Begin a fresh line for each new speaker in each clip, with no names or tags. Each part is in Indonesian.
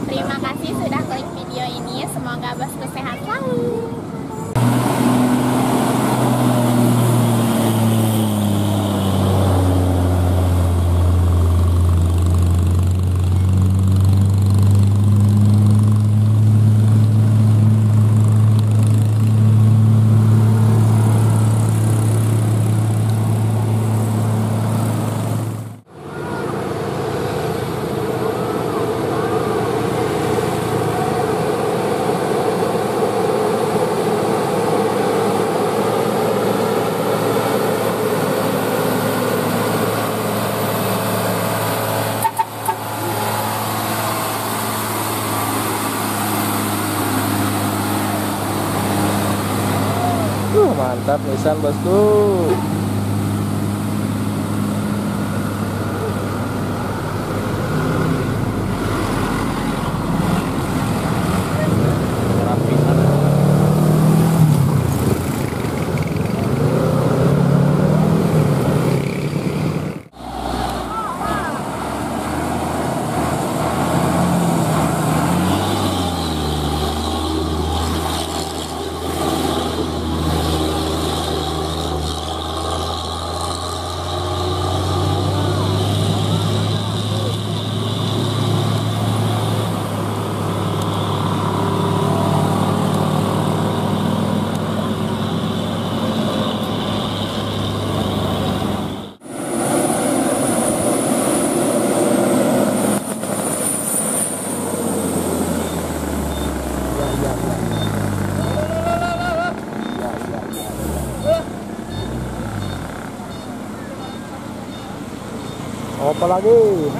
Terima kasih sudah klik video ini. Semoga bosku sehat selalu.
Mantap Nissan bosku. Apa lagi?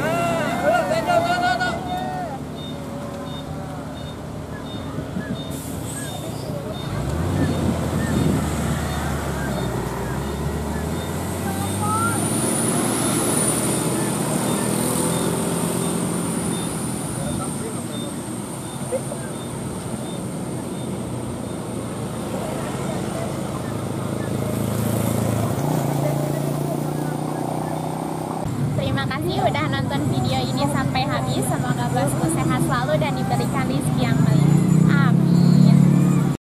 Terima kasih udah nonton video ini sampai habis. Semoga bosku sehat selalu dan diberikan rezeki yang